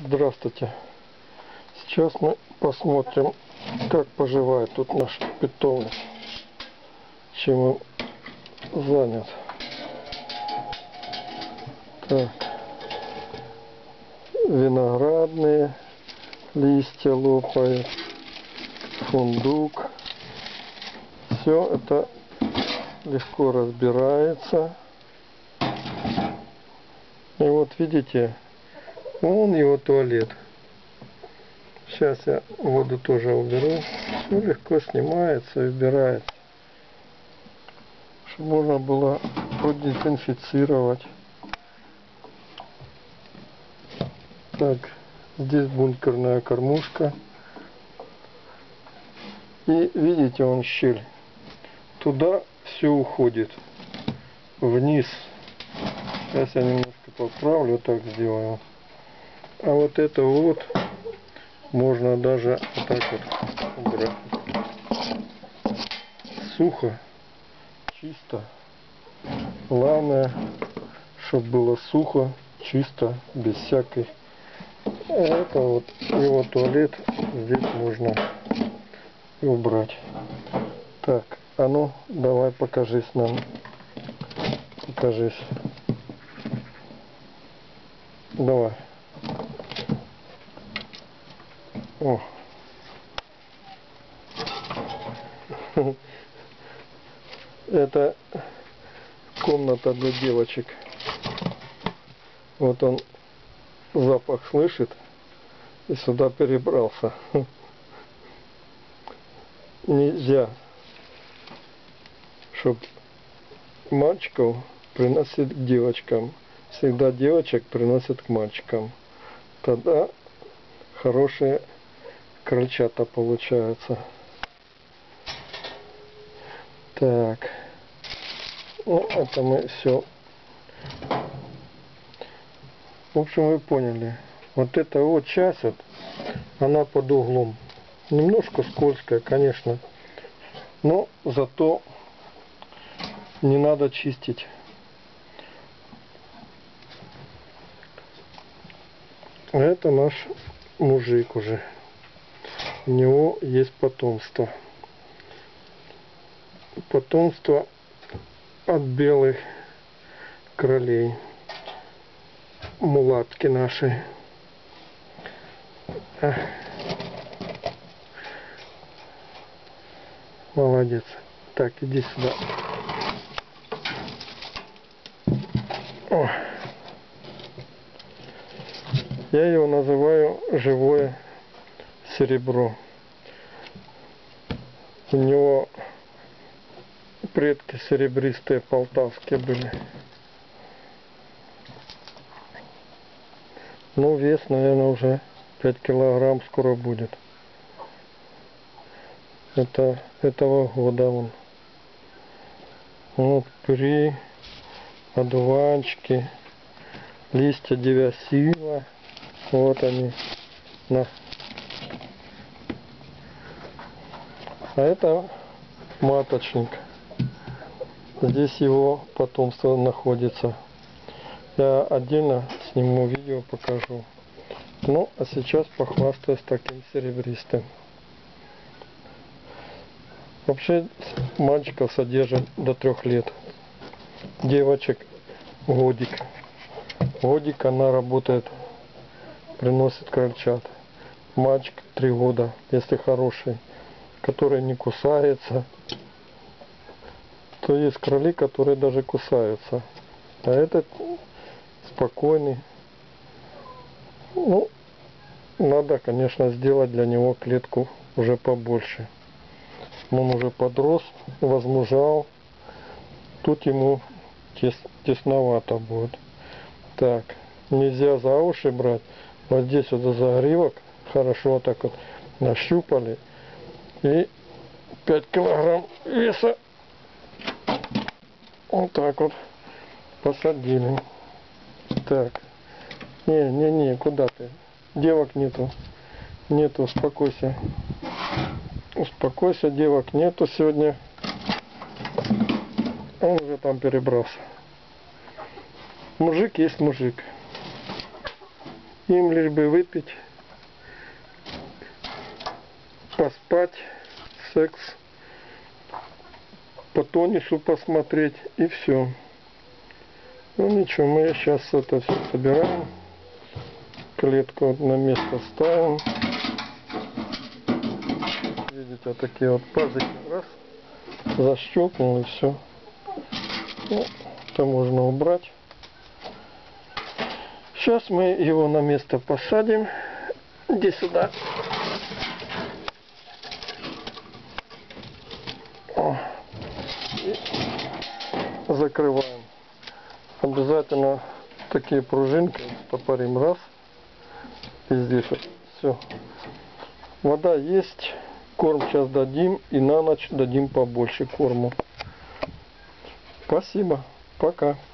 Здравствуйте. Сейчас мы посмотрим, как поживает тут наш питомец, чем он занят. Так, виноградные листья лопают, фундук. Все это легко разбирается. И вот видите, вон его туалет. Сейчас я воду тоже уберу. Все легко снимается и убирается. Чтобы можно было продезинфицировать. Так, здесь бункерная кормушка. И видите, вон щель. Туда все уходит. Вниз. Сейчас я немножко подправлю, так сделаю. А вот это вот можно даже вот так вот убрать. Сухо, чисто. Главное, чтобы было сухо, чисто, без всякой. Это вот его туалет, здесь можно и убрать. Так, а ну давай покажись нам. Покажись. Давай. О. Это комната для девочек. Вот он запах слышит и сюда перебрался. Нельзя, чтобы мальчиков приносит к девочкам. Всегда девочек приносят к мальчикам. Тогда хорошие крольчата получаются. Так. Ну, это мы все. В общем, вы поняли. Вот эта вот часть, вот, она под углом. Немножко скользкая, конечно. Но зато не надо чистить. Это наш мужик уже. У него есть потомство. Потомство от белых кролей. Мулатки наши. Молодец. Так, иди сюда. О. Я его называю живое серебро. У него предки серебристые полтавские были. Ну, вес, наверное, уже 5 килограмм скоро будет. Это этого года он. Вот при одуванчики, листья девясила. Вот они. На. А это маточник. Здесь его потомство находится. Я отдельно сниму видео, покажу. Ну, а сейчас похвастаюсь таким серебристым. Вообще мальчиков содержат до 3 лет. Девочек годик. Годик она работает, приносит крольчат. Мальчик 3 года, если хороший, который не кусается. То есть кроли, которые даже кусаются. А этот спокойный. Ну, надо, конечно, сделать для него клетку уже побольше. Он уже подрос, возмужал. Тут ему тесновато будет. Так, нельзя за уши брать. Вот здесь вот за загривок хорошо так вот нащупали. И 5 килограмм веса вот так вот посадили. Так. Не, куда ты? Девок нету. Нету, успокойся. Успокойся, девок нету сегодня. Он уже там перебрался. Мужик есть мужик. Им лишь бы выпить, поспать, секс, по тонусу посмотреть и все. Ну ничего, мы сейчас это все собираем. Клетку вот на место ставим. Видите, вот такие вот пазики. Раз, защелкнул и все. Ну, это можно убрать. Сейчас мы его на место посадим. Иди сюда. О. И закрываем. Обязательно такие пружинки стопорим. Раз. И здесь вот. Все. Вода есть. Корм сейчас дадим. И на ночь дадим побольше корму. Спасибо. Пока.